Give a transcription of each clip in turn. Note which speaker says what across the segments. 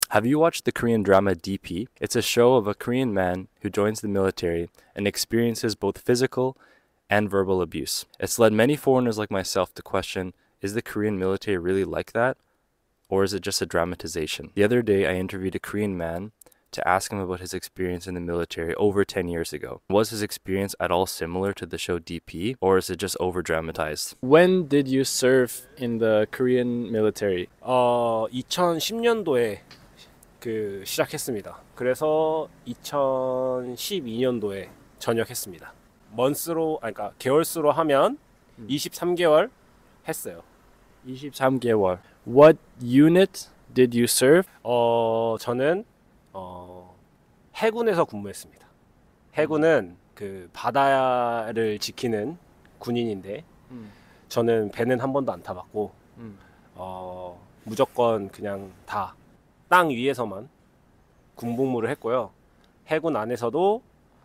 Speaker 1: Have you watched the Korean drama DP? It's a show of a Korean man who joins the military and experiences both physical and verbal abuse. It's led many foreigners like myself to question, is the Korean military really like that? Or is it just a dramatization? The other day, I interviewed a Korean man to ask him about his experience in the military over 10 years ago. Was his experience at all similar to the show DP, or is it just over dramatized? When did you serve in the Korean military?
Speaker 2: 2010년도에 시작했습니다. 그래서 2012년도에 전역했습니다. 그러니까 개월수로 하면 23개월 했어요.
Speaker 1: 23개월. What unit did you serve?
Speaker 2: 저는 해군에서 근무했습니다. 해군은 그 바다를 지키는 군인인데 저는 배는 한 번도 안 타봤고 무조건 그냥 다 땅 위에서만 군복무를 했고요. 해군 안에서도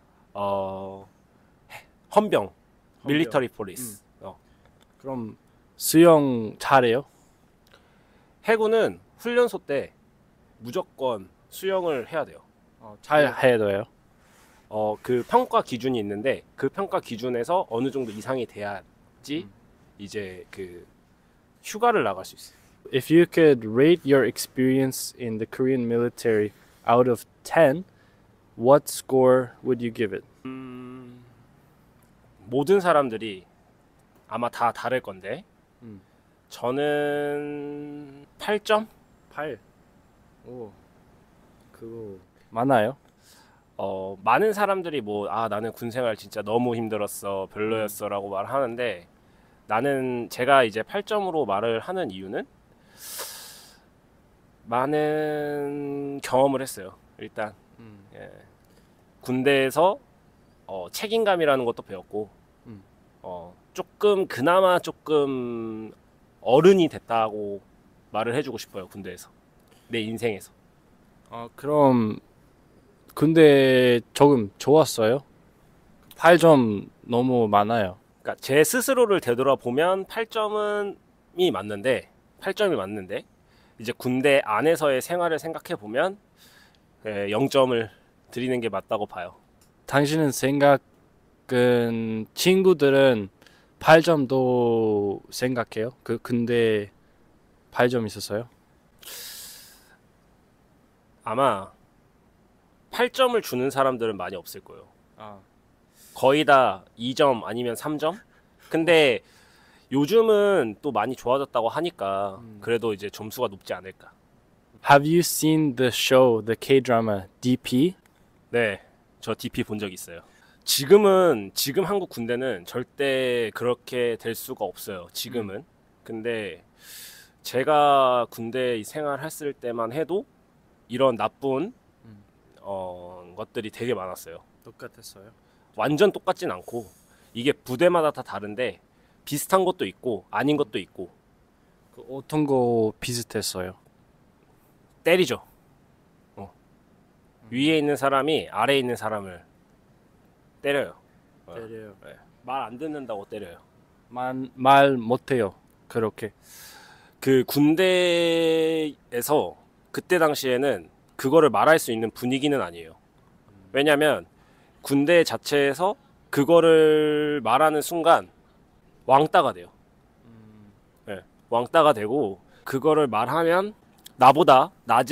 Speaker 2: 헌병, 밀리터리 폴리스.
Speaker 1: 그럼 수영 잘해요?
Speaker 2: 해군은 훈련소 때 무조건 수영을 해야 돼요.
Speaker 1: 잘 해도요?
Speaker 2: 그 평가 기준이 있는데 그 평가 기준에서 어느 정도 이상이 돼야지 이제 그 휴가를 나갈 수 있어요.
Speaker 1: If you could rate your experience in the Korean military out of 10, what score would you give it?
Speaker 2: 모든 사람들이 아마 다 다를 건데
Speaker 1: 음.
Speaker 2: 저는 8점?
Speaker 1: 8. 오, 그거 많아요?
Speaker 2: 많은 사람들이 나는 군 생활 진짜 너무 힘들었어, 별로였어 라고 말하는데 제가 이제 8점으로 말을 하는 이유는 많은 경험을 했어요. 일단 예. 군대에서 책임감이라는 것도 배웠고 그나마 조금 어른이 됐다고 말을 해주고 싶어요. 군대에서 내 인생에서.
Speaker 1: 그럼 군대 조금 좋았어요? 8점 너무 많아요.
Speaker 2: 그러니까 제 스스로를 되돌아보면 8점이 맞는데 이제 군대 안에서의 생활을 생각해 보면 0점을 드리는 게 맞다고 봐요.
Speaker 1: 당신은 친구들은 8점도 생각해요? 근데 8점 있었어요?
Speaker 2: 아마 8점을 주는 사람들은 많이 없을 거예요. 거의 다 2점 아니면 3점? 근데 요즘은 또 많이 좋아졌다고 하니까 그래도 이제 점수가 높지 않을까.
Speaker 1: Have you seen the show, the K-drama DP?
Speaker 2: 네, 저 DP 본 적 있어요. 지금 한국 군대는 절대 그렇게 될 수가 없어요. 지금은. 근데 제가 군대 생활했을 때만 해도 이런 나쁜 것들이 되게 많았어요.
Speaker 1: 똑같았어요?
Speaker 2: 완전 똑같진 않고 이게 부대마다 다 다른데 비슷한 것도 있고 아닌 것도 있고.
Speaker 1: 어떤 거 비슷했어요?
Speaker 2: 때리죠. 위에 있는 사람이 아래에 있는 사람을 때려요.
Speaker 1: 때려요.
Speaker 2: 네. 말 안 듣는다고 때려요.
Speaker 1: 말 못해요. 그렇게.
Speaker 2: 그 군대에서 그때 당시에는 그거를 말할 수 있는 분위기는 아니에요. 왜냐면 군대 자체에서 그거를 말하는 순간 왕따가 돼요. 네, 왕따가 되고 그거를 말하면 나보다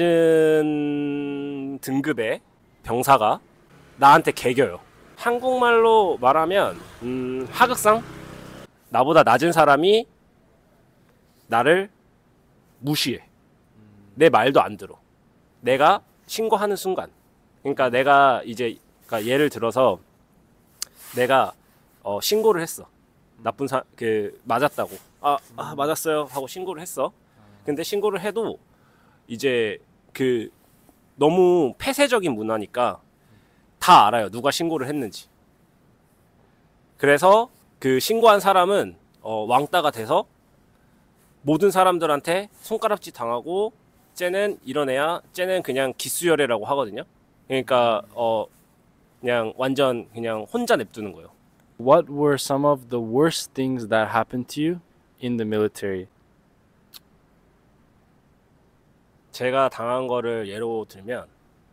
Speaker 2: 낮은 등급의 병사가 나한테 개겨요. 한국말로 말하면 하극상? 나보다 낮은 사람이 나를 무시해. 내 말도 안 들어. 내가 신고하는 순간. 그러니까 내가 이제 예를 들어서 내가 신고를 했어. 맞았다고. 맞았어요 하고 신고를 했어. 근데 신고를 해도 이제 너무 폐쇄적인 문화니까 다 알아요. 누가 신고를 했는지. 그래서 그 신고한 사람은 왕따가 돼서 모든 사람들한테 손가락질 당하고 쟤는 이런 애야. 쟤는 그냥 기수열애라고 하거든요. 그러니까 그냥 완전 그냥 혼자 냅두는 거예요.
Speaker 1: What were some of the worst things that happened to you in the military?
Speaker 2: 제가 당한 거를 예로 들면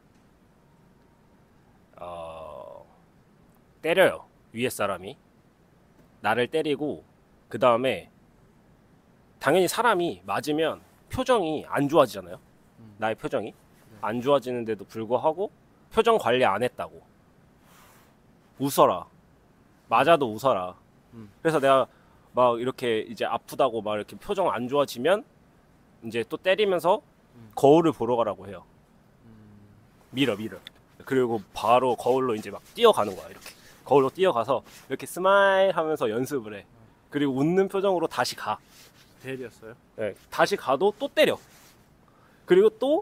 Speaker 2: 때려요. 위에 사람이 나를 때리고 그 다음에 당연히 사람이 맞으면 표정이 안 좋아지잖아요. 나의 표정이 안 좋아지는데도 불구하고 표정 관리 안 했다고 웃어라. 맞아도 웃어라. 그래서 내가 막 이렇게 이제 아프다고 막 이렇게 표정 안 좋아지면 이제 또 때리면서 거울을 보러 가라고 해요. 밀어. 그리고 바로 거울로 이제 막 뛰어가는 거야. 이렇게 거울로 뛰어가서 이렇게 스마일 하면서 연습을 해. 그리고 웃는 표정으로 다시 가.
Speaker 1: 때렸어요?
Speaker 2: 네, 다시 가도 또 때려. 그리고 또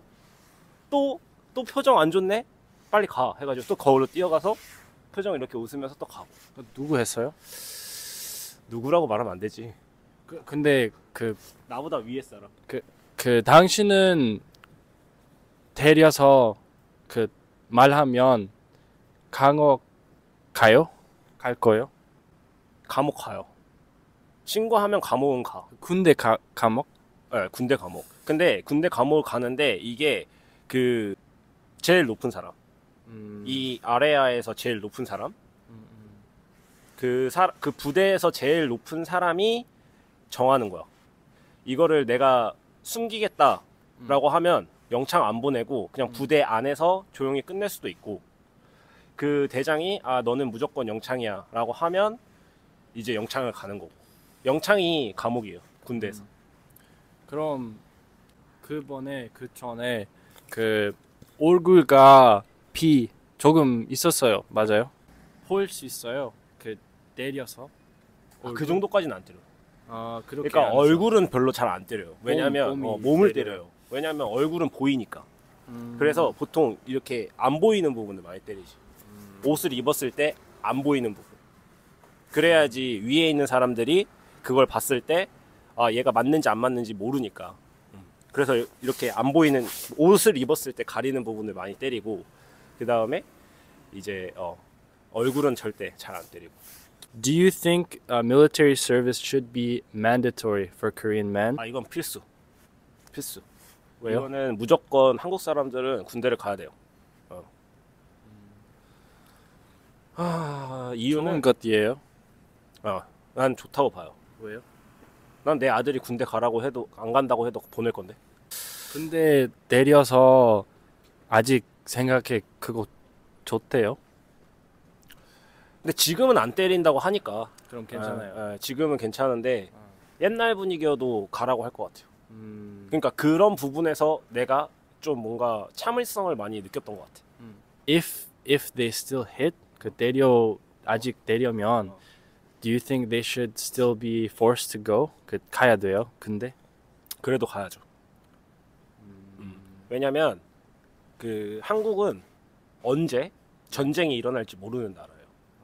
Speaker 2: 표정 안 좋네? 빨리 가. 해가지고 또 거울로 뛰어가서 표정 이렇게 웃으면서 또 가고.
Speaker 1: 누구 했어요?
Speaker 2: 누구라고 말하면 안 되지.
Speaker 1: 근데 그
Speaker 2: 나보다 위에 사람.
Speaker 1: 당신은 때려서 그 말하면 감옥 가요? 갈 거예요?
Speaker 2: 감옥 가요. 신고하면 감옥은 가.
Speaker 1: 군대 감옥?
Speaker 2: 네, 군대 감옥. 근데 군대 감옥을 가는데 이게 그 제일 높은 사람. 이 아레아에서 제일 높은 사람. 그 부대에서 제일 높은 사람이 정하는 거야. 이거를 내가 숨기겠다라고 하면 영창 안 보내고 그냥 부대 안에서 조용히 끝낼 수도 있고, 그 대장이 너는 무조건 영창이야 라고 하면 이제 영창을 가는 거고. 영창이 감옥이에요, 군대에서.
Speaker 1: 그럼 그 전에 그 얼굴과 피 조금 있었어요. 맞아요? 볼 수 있어요. 그 때려서.
Speaker 2: 그 정도까지는 안 때려요.
Speaker 1: 그렇게
Speaker 2: 그러니까
Speaker 1: 안
Speaker 2: 얼굴은 별로 잘 안 때려요. 왜냐면 몸을
Speaker 1: 때려요.
Speaker 2: 때려요. 왜냐면 얼굴은 보이니까. 그래서 보통 이렇게 안 보이는 부분을 많이 때리지. 옷을 입었을 때 안 보이는 부분. 그래야지 위에 있는 사람들이 그걸 봤을 때 얘가 맞는지 안 맞는지 모르니까. 그래서 이렇게 안 보이는, 옷을 입었을 때 가리는 부분을 많이 때리고, 그 다음에 이제 얼굴은 절대 잘 안 때리고.
Speaker 1: Do you think military service should be mandatory for Korean men?
Speaker 2: 이건 필수.
Speaker 1: 왜요?
Speaker 2: 이거는 무조건 한국 사람들은 군대를 가야 돼요. 이유는
Speaker 1: 좋은 것이에요.
Speaker 2: 난 좋다고 봐요.
Speaker 1: 왜요?
Speaker 2: 난 내 아들이 군대 가라고 해도 안 간다고 해도 보낼 건데.
Speaker 1: 근데 때려서 아직 생각해 그거 좋대요.
Speaker 2: 근데 지금은 안 때린다고 하니까.
Speaker 1: 그럼 괜찮아요.
Speaker 2: 지금은 괜찮은데 옛날 분위기여도 가라고 할 것 같아요.
Speaker 1: 그러니까
Speaker 2: 그런 부분에서 내가 좀 뭔가 참을성을 많이 느꼈던 것 같아.
Speaker 1: if they still hit, 아직 때려면 do you think they should still be forced to go? 가야 돼요. 근데
Speaker 2: 그래도 가야죠. 왜냐면 그 한국은 언제 전쟁이 일어날지 모르는 나라예요.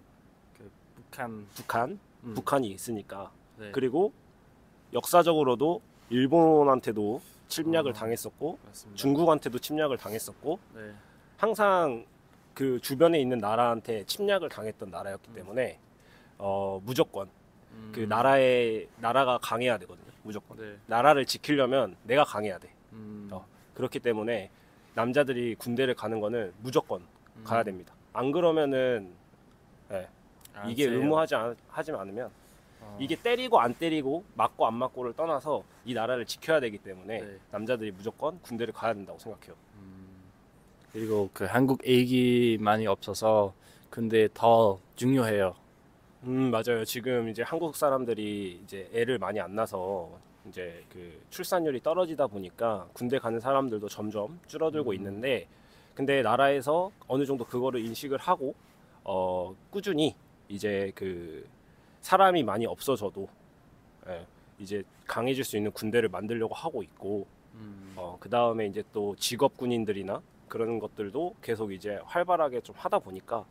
Speaker 2: 북한이 있으니까.
Speaker 1: 네.
Speaker 2: 그리고 역사적으로도 일본한테도 침략을 당했었고,
Speaker 1: 맞습니다.
Speaker 2: 중국한테도 침략을 당했었고,
Speaker 1: 네.
Speaker 2: 항상 그 주변에 있는 나라한테 침략을 당했던 나라였기 때문에 무조건 그 나라가 강해야 되거든요. 무조건.
Speaker 1: 네.
Speaker 2: 나라를 지키려면 내가 강해야 돼. 그렇기 때문에 남자들이 군대를 가는 거는 무조건 가야 됩니다. 안 그러면은 이게 의무하지 않으면 이게 때리고 안 때리고 맞고 안 맞고를 떠나서 이 나라를 지켜야 되기 때문에 남자들이 무조건 군대를 가야 된다고 생각해요.
Speaker 1: 그리고 그 한국 애기 많이 없어서 근데 더 중요해요.
Speaker 2: 맞아요. 지금 이제 한국 사람들이 이제 애를 많이 안 낳아서 이제 그 출산율이 떨어지다 보니까 군대 가는 사람들도 점점 줄어들고 있는데, 근데 나라에서 어느 정도 그거를 인식을 하고 꾸준히 이제 그 사람이 많이 없어져도 이제 강해질 수 있는 군대를 만들려고 하고 있고, 그 다음에 이제 또 직업 군인들이나 그런 것들도 계속 이제 활발하게 좀 하다 보니까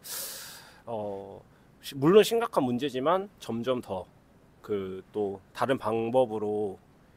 Speaker 2: 물론 심각한 문제지만 점점 더 그 또 다른 방법으로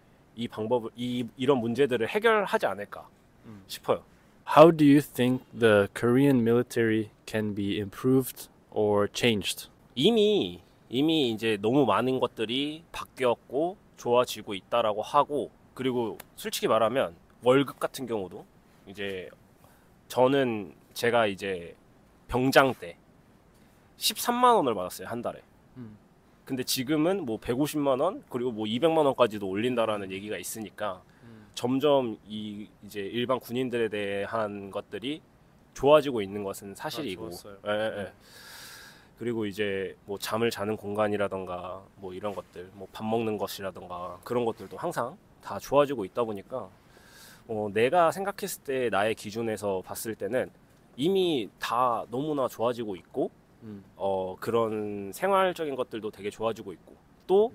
Speaker 2: 이런 문제들을 해결하지 않을까 싶어요.
Speaker 1: How do you think the Korean military can be improved or changed?
Speaker 2: 이미 이제 너무 많은 것들이 바뀌었고 좋아지고 있다라고 하고, 그리고 솔직히 말하면 월급 같은 경우도 이제 저는 제가 이제 병장 때 13만 원을 받았어요, 한 달에. 근데 지금은 뭐 150만 원 그리고 뭐 200만 원까지도 올린다라는 얘기가 있으니까 점점 이 이제 일반 군인들에 대한 것들이 좋아지고 있는 것은 사실이고. 예, 예. 그리고 이제 뭐 잠을 자는 공간이라던가 뭐 이런 것들, 뭐 밥 먹는 것이라던가 그런 것들도 항상 다 좋아지고 있다 보니까 내가 생각했을 때 나의 기준에서 봤을 때는 이미 다 너무나 좋아지고 있고 그런 생활적인 것들도 되게 좋아지고 있고 또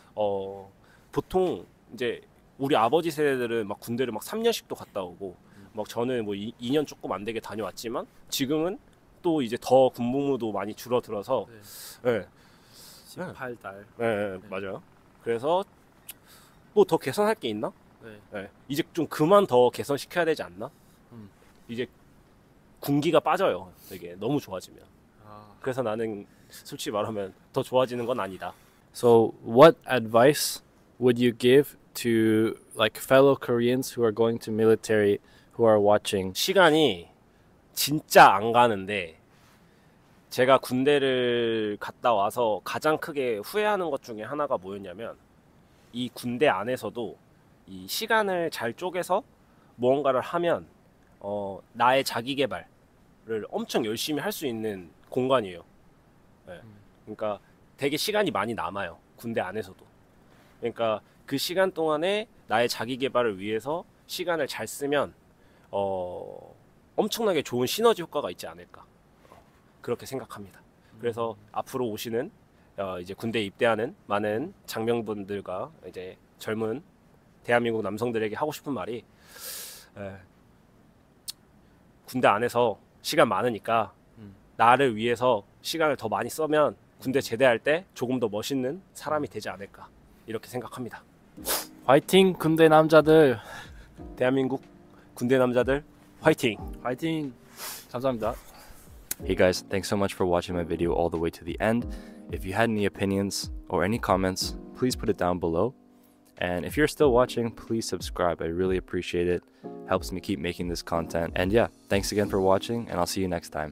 Speaker 2: 보통 이제 우리 아버지 세대들은 막 군대를 막 3년씩도 갔다 오고 막 저는 뭐 2년 조금 안 되게 다녀왔지만 지금은 또 이제 더 군복무도 많이 줄어들어서 네.
Speaker 3: 18달.
Speaker 2: 네, 맞아요. 그래서 뭐 더 개선할 게 있나?
Speaker 3: 네.
Speaker 2: 네. 이제 좀 그만 더 개선시켜야 되지 않나? 이제 군기가 빠져요. 되게 너무 좋아지면. 그래서 나는 솔직히 말하면 더 좋아지는 건 아니다.
Speaker 1: So, what advice would you give to like fellow Koreans who are going to military who are watching?
Speaker 2: 시간이 진짜 안 가는데 제가 군대를 갔다 와서 가장 크게 후회하는 것 중에 하나가 뭐였냐면 이 군대 안에서도 이 시간을 잘 쪼개서 무언가를 하면 나의 자기 개발을 엄청 열심히 할 수 있는 공간이에요. 네. 그러니까 되게 시간이 많이 남아요. 군대 안에서도. 그러니까 그 시간 동안에 나의 자기 개발을 위해서 시간을 잘 쓰면 엄청나게 좋은 시너지 효과가 있지 않을까 그렇게 생각합니다. 그래서 앞으로 오시는 이제 군대에 입대하는 많은 장병분들과 이제 젊은 대한민국 남성들에게 하고 싶은 말이 군대 안에서 시간 많으니까 나를 위해서 시간을 더 많이 쓰면 군대 제대할 때 조금 더 멋있는 사람이 되지 않을까 이렇게 생각합니다.
Speaker 1: 화이팅 군대 남자들.
Speaker 2: 대한민국 군대 남자들 화이팅!
Speaker 1: 화이팅. 감사합니다. Hey guys, thanks so much for watching my video all the way to the end. If you had any opinions or any comments, please put it down below. And if you're still watching, please subscribe. I really appreciate it. Helps me keep making this content. And yeah, thanks again for watching, and I'll see you next time.